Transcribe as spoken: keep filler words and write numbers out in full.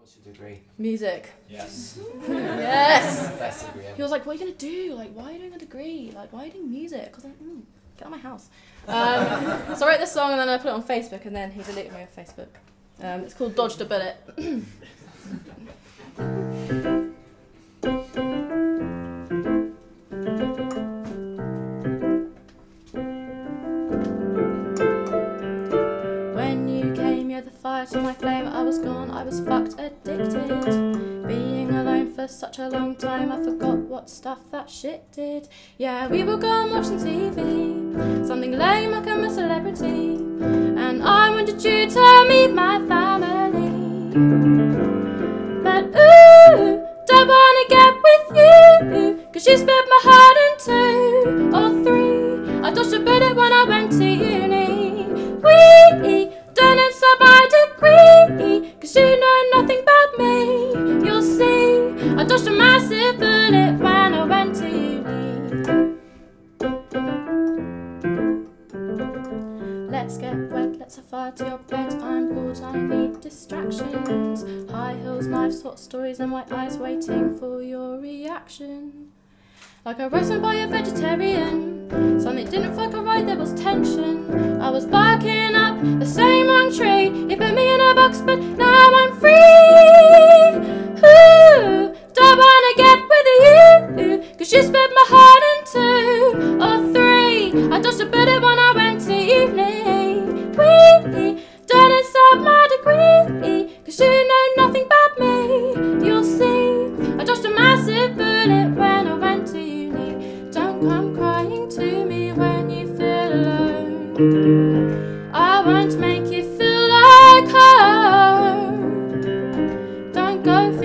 What's your degree? Music. Yes. Yes. Best degree ever. He was like, what are you going to do? Like, why are you doing a degree? Like, why are you doing music? I was like, mm, get out of my house. Um, so I wrote this song and then I put it on Facebook and then he deleted me off Facebook. Um, it's called Dodged a Bullet. When you came, you're the fire to my flame. I was gone, I was fucked, addicted. Being alone for such a long time, I forgot what stuff that shit did. Yeah, we will go and watch some T V, something lame like I'm a celebrity, and I wanted you to meet my family. But ooh, don't wanna get with you, cause you split my heart in two or three. I dodged a bullet when I went to uni. We done inside my degree, cause you know nothing about me. You'll see, I dodged a massive bullet when I went to uni. Let's get wet, let's have fire to your bed. I'm bored, I need distractions. High heels, knives, hot stories, and my eyes waiting for your reaction. Like a roasted by a vegetarian, something didn't fucking right, there was tension. I was barking up the same wrong tree. You put me in a box, but now I'm free. Ooh, don't wanna get with you, cause you split my heart in two or three. I dodged a bullet when I went to uni. We done inside my degree, cause you know nothing about me. You'll see, I dodged a massive bullet when I went to uni. Don't come crying to me when you feel alone. I won't make you feel like home. Don't go